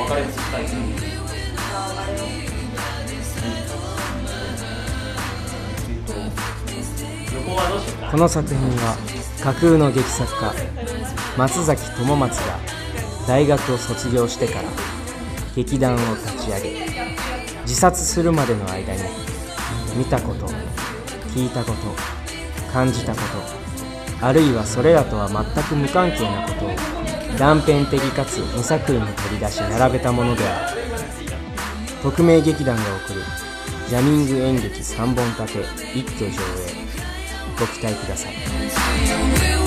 別れつきたいですね。 この作品は架空の劇作家松崎智松が大学を卒業してから劇団を立ち上げ、自殺するまでの間に見たこと、聞いたこと、感じたこと、あるいはそれらとは全く無関係なことを断片的かつ無作為に取り出し並べたものである。匿名劇団が送るジャミング演劇3本立て一挙上映、ご期待ください。